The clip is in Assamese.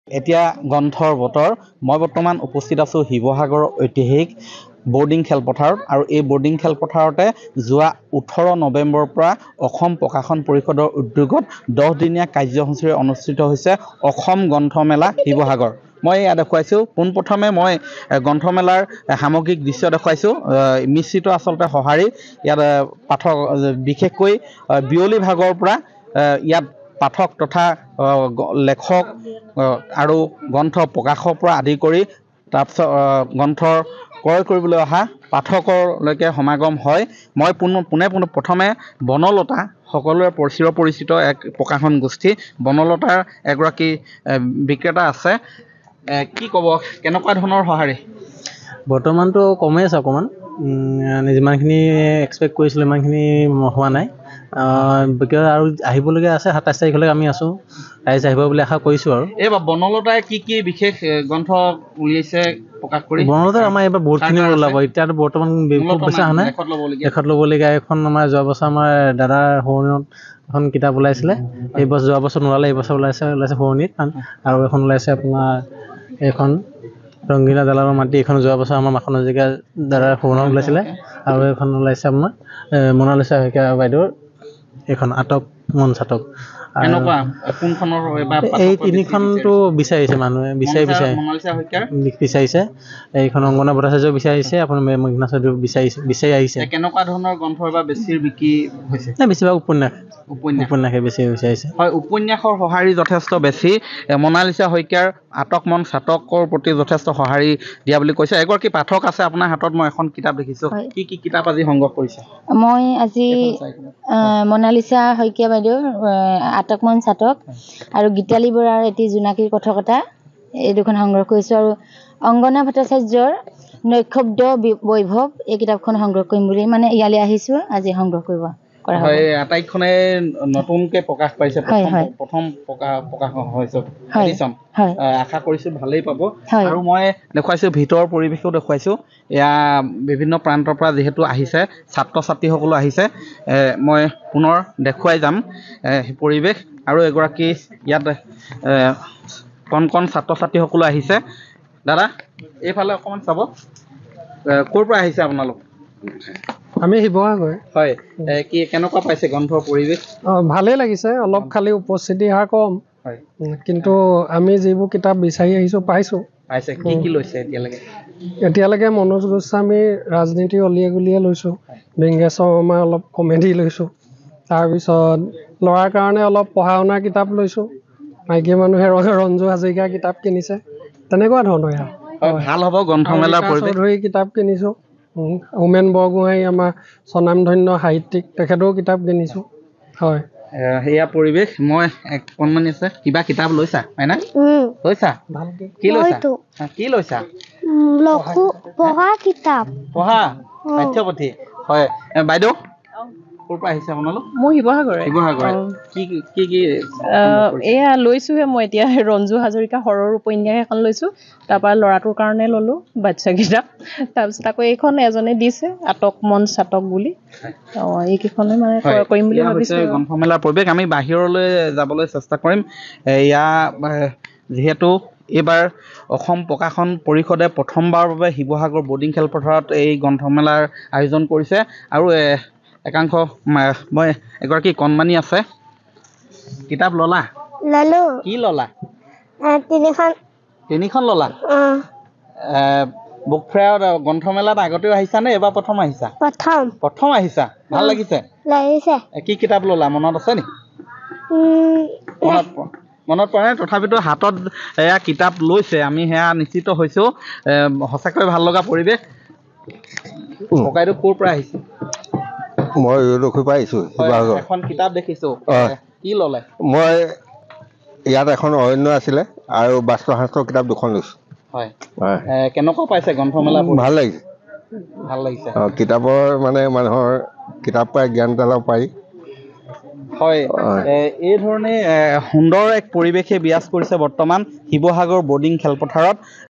এতিয়া গ্ৰন্থৰ বতৰ মই বৰ্তমান উপস্থিত আছো শিৱসাগৰৰ ঐতিহাসিক বোৰ্ডিং খেলপথাৰত আৰু এই বোৰ্ডিং খেলপথাৰতে যোৱা 18 নৱেম্বৰৰ পৰা অসম প্ৰকাশন পৰিষদৰ উদ্যোগত 10 দিনীয়া কাৰ্যসূচীৰে অনুষ্ঠিত হৈছে অসম গ্ৰন্থমেলা শিৱসাগৰ। মই ইয়াত দেখুৱাইছো পোনপ্ৰথমে মই গ্ৰন্থমেলাৰ সামগ্ৰিক দৃশ্য দেখুৱাইছো মিশ্ৰিত আচলতে সঁহাৰি ইয়াত পাঠক বিশেষকৈ বিয়লি ভাগৰ পৰা ইয়াত পাঠক তথা লেখক আৰু গ্ৰন্থ প্ৰকাশৰ পৰা আদি কৰি তাৰপিছত গ্ৰন্থৰ ক্ৰয় কৰিবলৈ অহা পাঠকলৈকে সমাগম হয়। মই প্ৰথমে বনলতা সকলোৰে পৰিচিত এক প্ৰকাশন গোষ্ঠী বনলতাৰ এগৰাকী বিক্ৰেতা আছে। কি ক'ব কেনেকুৱা ধৰণৰ সঁহাৰি? বৰ্তমানটো কমেই আছে অকণমান, যিমানখিনি এক্সপেক্ট কৰিছিলোঁ ইমানখিনি হোৱা নাই। আৰু আহিবলগীয়া আছে 27 তাৰিখলৈকে আমি আছোঁ, ৰাইজ আহিব বুলি আশা কৰিছোঁ। আৰু এইবাৰ বনলতাই কি বিশেষ গ্ৰন্থ উলিয়াইছে প্ৰকাশ কৰি? বনলতাই আমাৰ এইবাৰ বহুতখিনি ওলাব। এতিয়াতো বৰ্তমান খুব বেছি অহা নাই। লেখত ল'বলগীয়া এখন আমাৰ যোৱা বছৰ আমাৰ দাদাৰ সৰুণত এখন কিতাপ ওলাইছিলে, যোৱা বছৰ নোলালে, এইবছৰ ওলাইছে সৰুণিত। আৰু এখন ওলাইছে আপোনাৰ এইখন ৰংগীলা দালালৰ মাটি, এইখন যোৱা বছৰ আমাৰ মাখন হাজৰিকা দাদাৰ সৰুণত ওলাইছিলে। আৰু এখন ওলাইছে আপোনাৰ মনালিছা শইকীয়া বাইদেউৰ এইখন আটক মন চাটক। এই তিনিখনটো বিচাৰিছে মানুহে, বিচাৰিছে। এইখন অংগনা ভট্টাচাৰ্য বিচাৰিছে, আপোনাৰ মেঘনা চৌধুৰী বিচাৰি আহিছে। কেনেকুৱা ধৰণৰ গ্ৰন্থৰ বা বেছি বিক্ৰী হৈছে? বেছিভাগ উপন্যাসে বেছি বিচাৰিছে। হয়, উপন্যাসৰ সঁহাৰি যথেষ্ট বেছি। মনালিছা শইকীয়াৰ আটক মন চাটকৰ প্ৰতি যথেষ্ট সঁহাৰি দিয়া বুলি কৈছে। এগৰাকী পাঠক আছে আপোনাৰ হাতত, মই এখন কিতাপ দেখিছোঁ। কি কিতাপ আজি সংগ্ৰহ কৰিছে? মই আজি মনালিছা শইকীয়া বাইদেউৰ আটক মন চাটক আৰু গীতালি বৰাৰ এটি জোনাকীৰ কথকতা এই দুখন সংগ্ৰহ কৰিছোঁ। আৰু অংগনা ভট্টাচাৰ্যৰ নৈশব্দ বৈভৱ এই কিতাপখন সংগ্ৰহ কৰিম বুলি ইয়ালৈ আহিছোঁ আজি সংগ্ৰহ কৰিব। হয়, আটাইখনে নতুনকে প্ৰকাশ পাইছে, প্ৰথম প্ৰকাশ হৈছে। আশা কৰিছোঁ ভালেই পাব। আৰু মই দেখুৱাইছোঁ ভিতৰৰ পৰিৱেশো দেখুৱাইছোঁ। এয়া বিভিন্ন প্ৰান্তৰ পৰা যিহেতু আহিছে, ছাত্ৰ ছাত্ৰীসকলো আহিছে, মই পুনৰ দেখুৱাই যাম পৰিৱেশ। আৰু এগৰাকী ইয়াত কণ ছাত্ৰ ছাত্ৰীসকলো আহিছে। দাদা এইফালে অকণমান চাব, ক'ৰ পৰা আহিছে আপোনালোক? আমি শিৱসাগৰ। হয়, কি কেনেকুৱা পাইছে গ্ৰন্থৰ পৰিৱেশ? ভালেই লাগিছে, অলপ খালি উপস্থিতি হাৰ কম। হয়, কিন্তু আমি যিবোৰ কিতাপ বিচাৰি আহিছোঁ পাইছোঁ। কি লৈছে এতিয়ালৈকে মনোজ গোস্বামীৰ ৰাজনীতি অলিয়ে গলিয়ে লৈছোঁ, বিংগেশ শৰ্মাৰ অলপ কমেডি লৈছোঁ, তাৰপিছত ল'ৰাৰ কাৰণে অলপ পঢ়া শুনাৰ কিতাপ লৈছোঁ, মাইকী মানুহে ৰঞ্জু হাজৰিকাৰ কিতাপ কিনিছে, তেনেকুৱা ধৰণৰ। ভাল হ'ব গ্ৰন্থমেলাৰ চৌধুৰীৰ কিতাপ কিনিছোঁ, হোমেন বৰগোহাঁই আমাৰ স্বনামধন্য সাহিত্যিক, তেখেতৰো কিতাপ কিনিছোঁ। হয়, সেয়া পৰিৱেশ। মই অকণমানি আছে, কিবা কিতাপ লৈছা হয়নে? লৈছা? কি লৈছা? পঢ়া কিতাপ, পঢ়া পাঠ্যপুথি। হয়, বাইদেউ ক'ৰ পৰা আহিছে আপোনালোক? মই শিৱসাগৰ। কি এয়া লৈছোঁহে মই এতিয়া ৰঞ্জু হাজৰিকা হৰৰ উপন্যাস এখন লৈছোঁ, তাৰপৰা ল'ৰাটোৰ কাৰণে ল'লোঁ বাচ্ছা কিতাপ। তাৰপিছত আকৌ এইখন এজনে দিছে আটক মন চাটক বুলি, এইকেইখনে ক্ৰয় কৰিম বুলি ভাবিছোঁ। গ্ৰন্থমেলাৰ পৰিৱেশ। আমি বাহিৰলৈ যাবলৈ চেষ্টা কৰিম। যিহেতু এইবাৰ অসম প্ৰকাশন পৰিষদে প্ৰথমবাৰৰ বাবে শিৱসাগৰ বোৰ্ডিং খেলপথাৰত এই গ্ৰন্থমেলাৰ আয়োজন কৰিছে। আৰু একাংশ মই এগৰাকী কণমানি আছে, কিতাপ ল'লা? কি ল'লা? তিনিখন ল'লা? বুক ফেয়াৰত গ্ৰন্থমেলাত আগতেও আহিছা নে এইবাৰ প্ৰথম আহিছা? প্ৰথম আহিছা। ভাল লাগিছে? কি কিতাপ ল'লা মনত আছে নি? মনত পৰা নাই, তথাপিতো হাতত এয়া কিতাপ লৈছে, আমি সেয়া নিশ্চিত হৈছোঁ। সঁচাকৈ ভাল লগা পৰিৱেশ। ককাইদেউ ক'ৰ পৰা আহিছে? মই ৰখি পাইছোঁ শিৱসাগৰ। এখন কিতাপ দেখিছোঁ, কি ল'লে? মই ইয়াত এখন অৰণ্য আছিলে আৰু বাস্তুশাস্ত্ৰৰ কিতাপ দুখন লৈছোঁ। হয়, কেনেকুৱা পাইছে গ্ৰন্থমেলা? ভাল লাগিছে। কিতাপৰ মানুহৰ কিতাপ পাই জ্ঞান এটা ল'ব পাৰি। হয়, এই ধৰণে সুন্দৰ এক পৰিৱেশে বিৰাজ কৰিছে বৰ্তমান শিৱসাগৰ বোৰ্ডিং খেলপথাৰত।